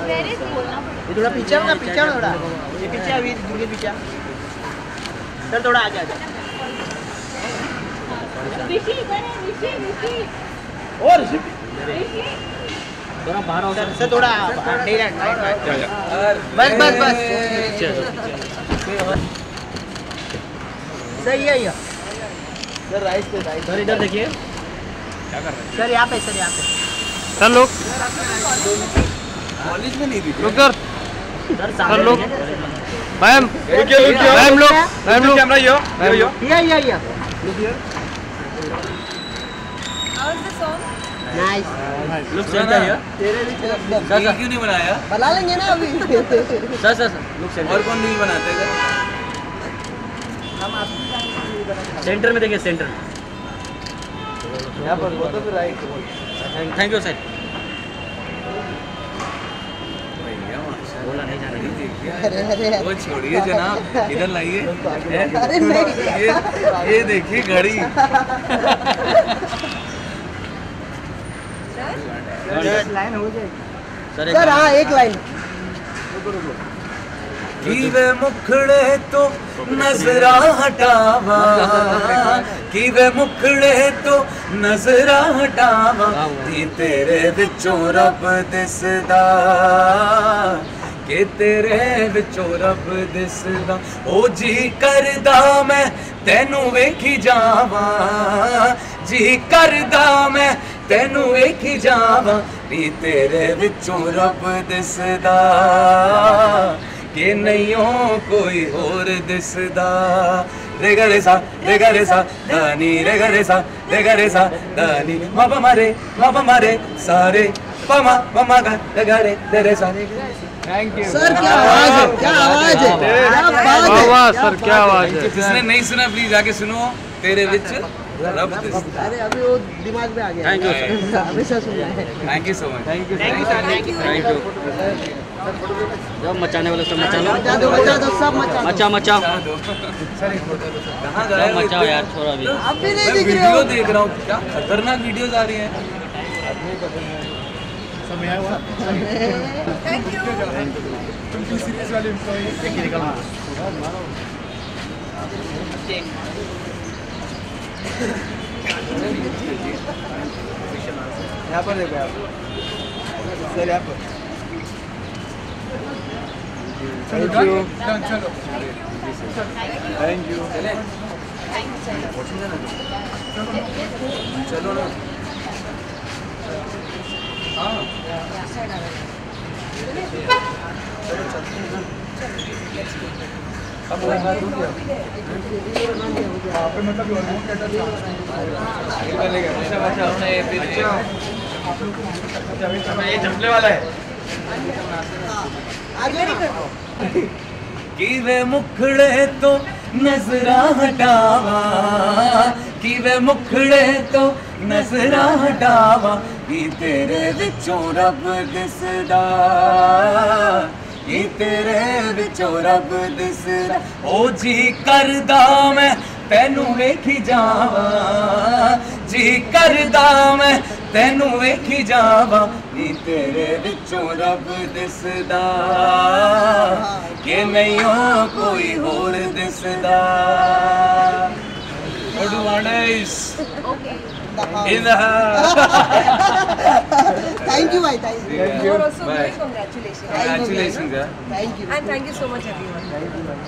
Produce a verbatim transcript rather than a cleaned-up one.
ये थोड़ा पीछे होगा, पीछे होगा थोड़ा, ये पीछे अभी दूर पीछे सर, थोड़ा आगे आजा। ऋषि ऋषि ऋषि और ऋषि थोड़ा बाहर हो सर, थोड़ा नहीं राइट राइट बस बस बस सही है ये सर, राइट पे राइट सर, इधर देखिए क्या कर रहे हैं सर, यहाँ पे सर, यहाँ पे सर लोग कॉलेज में नहीं दिखे लोग सर सर, सर लोग मैम मैम लोग मैम लोग camera yo yo yeah yeah या नाइस लुक सेंटर है तेरे लिए सर क्यों नहीं बनाया? बना लेंगे ना अभी सर सर लुक सेंटर और कौन नहीं बनाते इधर? हम आप सेंटर में देखिए, सेंटर यहाँ पर वो तो फिर राइट। Thank you sir. बोला नहीं जाना, अरे अरे वो छोड़िए जनाब, इधर लाइए। अरे नहीं ये ये देखिए घड़ी। लाइन हो जाएगी सर सर, हाँ एक लाइन कीवे मुखड़े तो नजरा हटावा, कीवे मुखड़े तो नजरा हटावा, ती तेरे विचों रब दिसदा, के तेरे विचों रब दिसदा, ओ जी करदा मैं तेनू वेखी जावा, जी करदा मैं तेनू वेखी जावा, ती तेरे विचों रब दिसदा, के नहीं हो कोई और दिसदा। रे गा रे सा रे गा रे सा दानी, रे गा रे सा रे गा रे सा दानी, मा पा मा रे मा पा मा रे सारे पा मा पा मा गा रे गा रे रे रे सा। थैंक यू सर, क्या आवाज है, क्या आवाज है, क्या बात है वाह सर, क्या आवाज है। जिसने नहीं सुना प्लीज जाके सुनो, तेरे विच रब दिसदा। अरे अभी वो दिमाग में आ गया। Thank you, sir. हमेशा सुना है। Thank you so much. Thank you thank you thank you thank you. जब मचाने वाले सब मचा लो, मचा दो मचा दो सब मचा मचा मचा कहाँ सब मचाओ यार, छोड़ा अभी। आप भी नहीं मैं दिख रहे वीडियो हो। देख रहा हूँ, क्या खतरनाक वीडियोस आ रही हैं। थैंक यहाँ पर देखो आप सर, यहाँ पर थैंक यू थैंक यू चलो ना। हाँ अब लगा दूँ क्या? आप मतलब अच्छा अच्छा अच्छा ये चंपले वाला है। कीवे मुखड़े तो नजरा हटावा, कीवे मुखड़े तो नजरा हटावा, की तेरे विचों रब दिसदा, की तेरे विचों रब दिसदा, ओ जी करदा मैं तेनू वेखी जावा, जी करदा मैं तेनू वेखी जावा, नी तेरे विचों रब दिसदा, के नहीं हो कोई होर दिसदा। What do you want is in the thank you भाई, thank you. You are also doing congratulations. Congratulations, yeah. Thank you And thank you so much everyone.